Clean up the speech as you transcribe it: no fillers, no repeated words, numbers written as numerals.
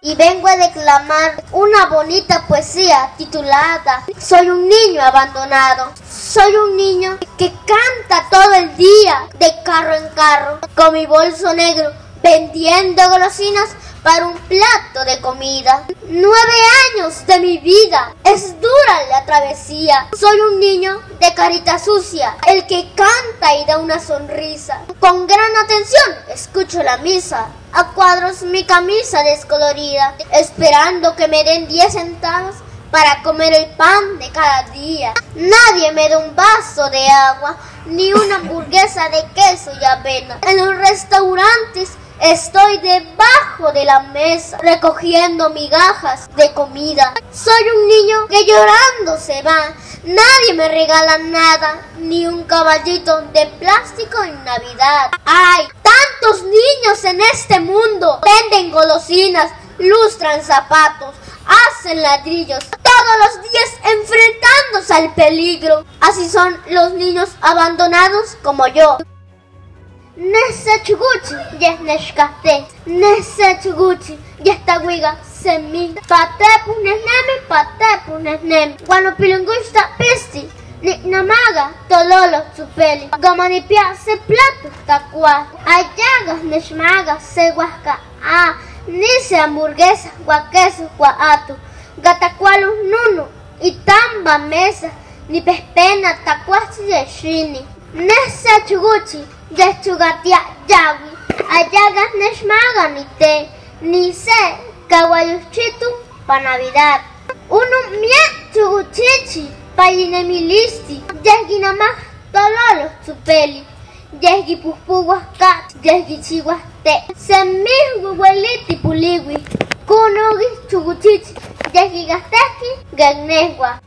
y vengo a declamar una bonita poesía titulada Soy un niño abandonado. Soy un niño que canta todo el día de carro en carro, con mi bolso negro, vendiendo golosinas para un plato de comida. 9 años de mi vida, es dura la travesía. Soy un niño de carita sucia, el que canta y da una sonrisa. Con gran atención escucho la misa, a cuadros mi camisa descolorida, esperando que me den 10 centavos para comer el pan de cada día. Nadie me da un vaso de agua, ni una hamburguesa de queso y avena. En los restaurantes estoy debajo de la mesa, recogiendo migajas de comida. Soy un niño que llorando se va. Nadie me regala nada, ni un caballito de plástico en Navidad. ¡Ay! Tantos niños en este mundo. Venden golosinas, lustran zapatos, hacen ladrillos, todos los días enfrentándose al peligro. Así son los niños abandonados como yo. Nese chuguchi, yes neshkate, nese chuguchi, yes tawiga semi, pate punes nemi, guano pilunguista pisti, ni namaga, tololo supeli, gamanipia se plato takwa, ayagas neshmaga se huasca, ni se hamburguesa, guaqueso, guatu, gatacualu nunu, y tamba mesa, ni pespena tacuachi de shini, nese chuguchi, Yachugatia yawi, ayagas neshmaga ni te, ni se, kawayuchitu pa Navidad. Uno mie chuguchichi, payine milisti, yesgi namah tololo supeli, yesgi puspuguas kat, yesgi chihuas te, semih gugueliti puliwi, kunugi chuguchichi, yesgi gasteski gagnesgua.